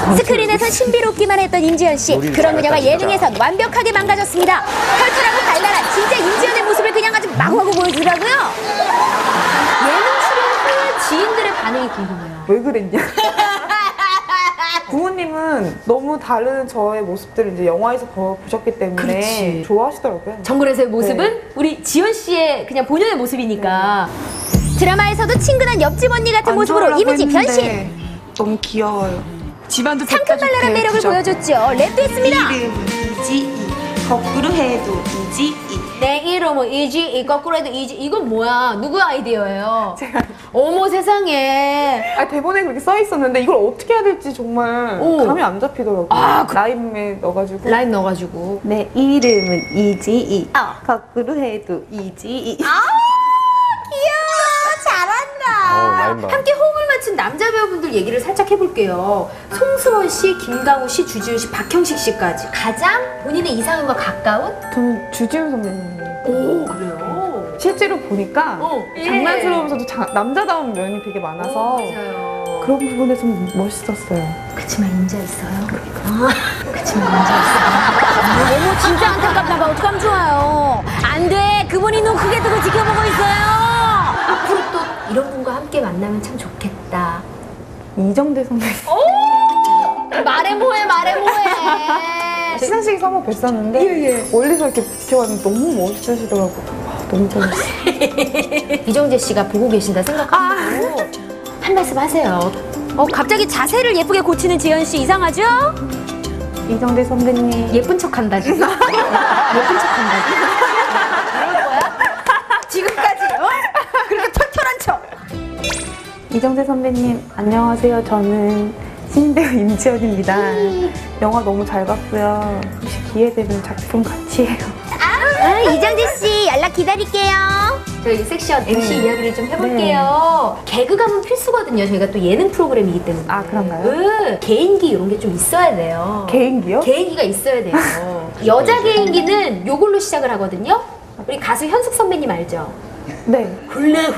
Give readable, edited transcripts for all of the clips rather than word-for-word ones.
스크린에선 신비롭기만 했던 임지연 씨. 그런 그녀가 예능에선 완벽하게 망가졌습니다. 털털하고 달달한 진짜 임지연의 모습을 그냥 아주 마구마구 보여주더라고요. 예능 출연 후에 지인들의 반응이 궁금해요. 왜 그랬냐? 부모님은 너무 다른 저의 모습들을 이제 영화에서 보셨기 때문에 그렇지. 좋아하시더라고요. 정글에서의 모습은 네. 우리 지연 씨의 그냥 본연의 모습이니까. 드라마에서도 친근한 옆집 언니 같은 모습으로 이미지 변신. 너무 귀여워요. 집안도 상큼발랄한 매력을 보여줬죠. 랩도 했습니다. 이름은 이지이. 거꾸로 해도 이지이. 내 이름은 이지, 거꾸로 해도 이지. 이건 뭐야? 누구 아이디어예요? 제가 어머 세상에. 대본에 그렇게 써 있었는데 이걸 어떻게 해야 될지 정말 오. 감이 안 잡히더라고요. 아, 라임에 넣어가지고 라임 넣어가지고. 내 이름은 이지이. 어. 거꾸로 해도 이지이. 아 귀여워. 잘한다. 라임 봐. 함께 호흡을 맞춘 남자 배우분들 얘기를 살짝 해볼게요. 송승헌 씨, 김강우 씨, 주지훈 씨, 박형식 씨까지 가장 본인의 이상형과 가까운? 저는 주지훈 선배님이에요. 오 그래요? 실제로 보니까 예. 장난스러우면서도 남자다운 면이 되게 많아서 맞아요. 그런 부분에 좀 멋있었어요. 그치만 인자 있어요. 그치만 인자 있어요. 너무 진짜 안타깝나 봐. 어떡하면 좋아요. 안 돼. 그분이 눈 크게 뜨고 지켜보고 있어요. 앞으로 또 이런 분과 함께 만나면 참 좋겠다. 이정대 선배님. 말해 뭐해 말해 뭐해. 시상식에서 한번 뵀었는데 멀리서 이렇게 지켜봤는데 너무 멋있으시더라고요. 너무 좋았어요. 이정재 씨가 보고 계신다 생각하고 한 말씀 하세요. 갑자기 자세를 예쁘게 고치는 지연 씨 이상하죠? 이정대 선배님. 예쁜 척한다 지금. 예쁜 척한다 지금. 이럴 거야? 지금까지 그렇게 털털한 척. 이정대 선배님 안녕하세요. 저는 신인배우 임지연입니다. 영화 너무 잘 봤고요. 혹시 기회 되면 작품 같이 해요. 이정재 씨 연락 기다릴게요. 저희 섹션 MC 이야기를 좀 해볼게요. 개그감은 필수거든요. 저희가 또 예능 프로그램이기 때문에. 아, 그런가요? 개인기 이런 게 좀 있어야 돼요. 개인기요? 개인기가 있어야 돼요. 여자 개인기는 요걸로 시작을 하거든요. 우리 가수 현숙 선배님 알죠? 네. 훌라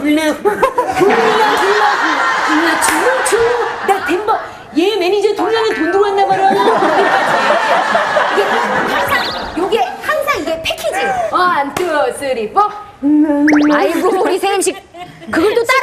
춤을 나 덴버 얘 매니저 동양에 돈 들어왔나 봐라. 이게 항상 이게 패키지. 1, 2, 3, 4. 아이고 우리 세임 씨 그걸 또 따라